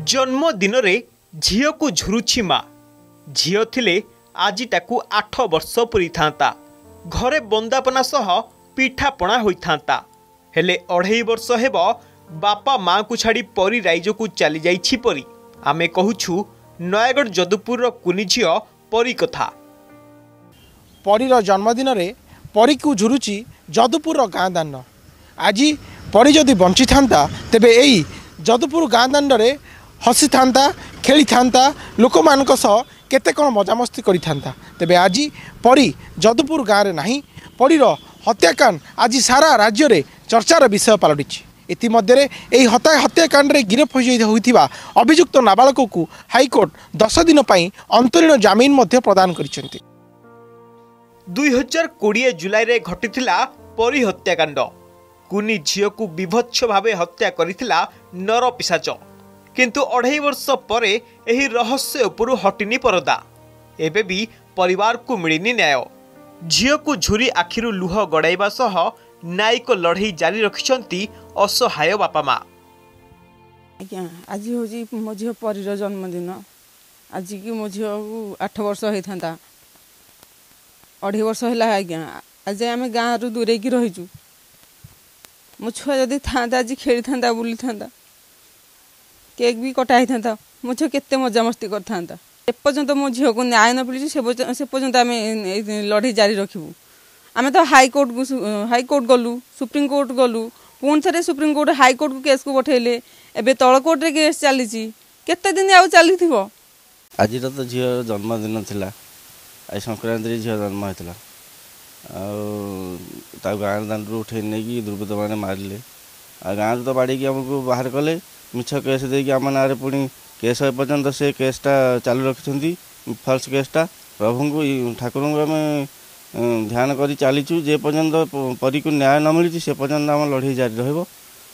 जन्मदिन झील को झुरुछि माँ झील थिले आज ताकू 8 वर्ष पूरी था घरे बंदापना सह पिठापणा होता हेले 2.5 वर्ष हेब बापा माँ को छाड़ी परी राइज को चली जाइछि परी आमे कहूछु नयागढ़ जदुपुर कुनी झील परी कथा। परीर जन्मदिन रे परी को झुरुची जदुपुर गाँ दांड आज परी जदि बंची था तेबे एई जदुपुर गाँ दांड रे हसी था खेली था लोक मान केते कौन मजामस्ती करी था तेबे आज परी जदुपुर गाँव में नहीं परीर हत्याकांड आज सारा राज्य रे चर्चार विषय पलटि इतिमध्य यही हत्याकांड रे गिरफ होइथिबा अभियुक्त नाबालक को हाईकोर्ट 10 दिन पर अंतरीण जमीन प्रदान करिसेंति। 2020 जुलाई रे घटिथिला परी हत्याकांड कुनी झील को विभत्स भावे हत्या करिथिला नर पिशाच किंतु 2.5 वर्ष पर एही रहस्य उपरु हटिनी परदा एबे भी परिवार को मिलिनी न्याय। झील को झुरी आखिरु लुह गड़ाइबा सह न्यायिक लड़ई जारी रखिछंती असहाय बापा माँ। आज हूँ मो झील परीर जन्मदिन आज की मो झील को 8 वर्ष होता 2.5 वर्ष है आज्ञा आज आम गाँव रु दूरे की रहीचु मो छुआ जदि था आज खेली था बुली था केक भी कटा था मो झील केते मजामस्ती करता एपर्यंत मो झील को न्याय न मिली से पर्यंत आम लड़ई जारी रखू आम तो हाईकोर्ट गलु सुप्रीम कोर्ट गलु पुणी थे सुप्रीम कोर्ट हाईकोर्ट को केस को पठेले एबे तल कोर्ट रे केस चली केते दिन आउ चली आज तो झील जन्मदिन थिला आज संक्रांति झील जन्म होता गाँव दांड उठे नहीं दुर्बृत्त मैंने मारे आ गाँव तो बाड़ी आमको बाहर कले मिछ केस देकी आम ना पुणी केस पर्यंत से केसटा चालू रखिंट फल्स केसटा प्रभु को ठाकुर को आम ध्यान कर चलीचु जे पर्यंत परी को न्याय न मिली से पर्यंत आम लड़ई जारी रहिबो।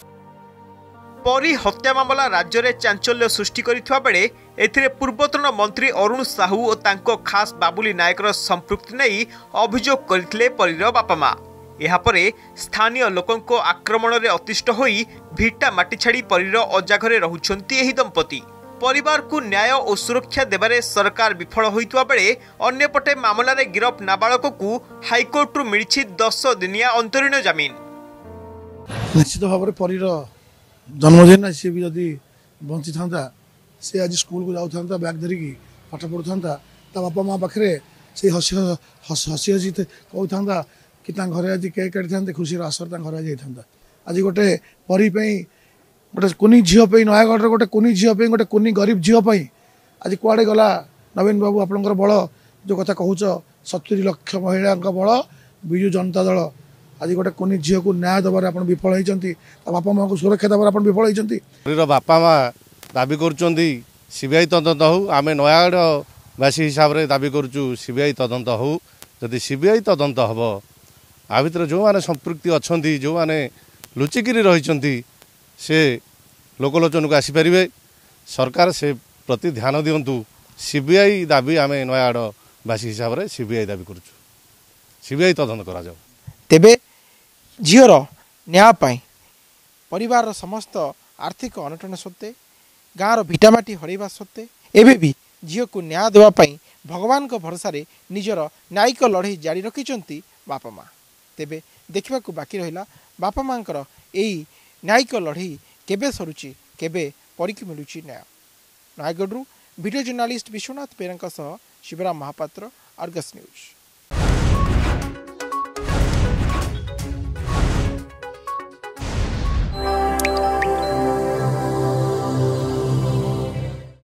परी हत्या मामला राज्य में चांचल्य सृष्टि करथिबा बेले एथिरे पूर्वतन मंत्री अरुण साहू और तांको खास बाबुली नायकर संपृक्ति नहीं अभियोग करथिले परीर बापा माँ। यापरे स्थानीय लोकंको आक्रमण रे अतिष्ट होई भिटा माटी छाड़ी परीर अजा घरे रहुछंती एही दंपति। परिवार को न्याय और सुरक्षा देबारे सरकार विफल होइतबा बेले अन्यपटे मामला रे गिरफ नाबालक को हाईकोर्ट रु मिलिछि 10 दिनिया अंतरीण जमीन। निश्चित भाव में परीर जन्मदिन सी भी जदि बंची था सी आज स्कूल को जाता बैग धरिकी पाठ पढ़ुता बापा माँ पाखे से हसी हसी हसी कहता कि घर आज केक काटी था खुशी आसर घर आज जाता आज गोटे परी गोटे कुनी झील नयागढ़ गोटे कुनी झील गोटे कुनी गरीब झील आज कुआड़े गला नवीन बाबू आपंकर बल जो कथा कहूच 70 लाख महिला बल विजु जनता दल आज गोटे कुनी झील को न्याय दबार आप विफल होती बापा माँ को सुरक्षा दबार आप विफल होती। बापा माँ दाबी कर सीबीआई तदंत हो आम नयागढ़वासी हिसाब से दाबी करुँ सीबीआई तदंत हो जदि सीबीआई तदंत हम आ भर जो मैंने संपृक्ति अच्छा जो मैंने लुचिकी रही से लोकलोचन को आसीपारे सरकार से प्रति ध्यान दिंतु सीबीआई दाबी आम नयागढ़वासी हिसाब से सीबीआई दाबी करुँ सीबीआई तदंत करा जाओ। तेबे झीर न्याय परिवार समस्त आर्थिक अनटन सत्वे गाँव भिटामाटी हरइबा सत्वे एबे भी झील को न्याय देवाई भगवान को भरोसा निजर न्यायिक लड़ई जारी रखिंट बापा माँ। तेबे देखा बाकी रहा बापा माँ यही न्यायिक लड़ई केबे सरुची केबे परी की मिलूची न्याय। नयागढ़ वीडियो जर्नालीस्ट विश्वनाथ पेरंका सह शिवराम महापात्र, अर्गस न्यूज।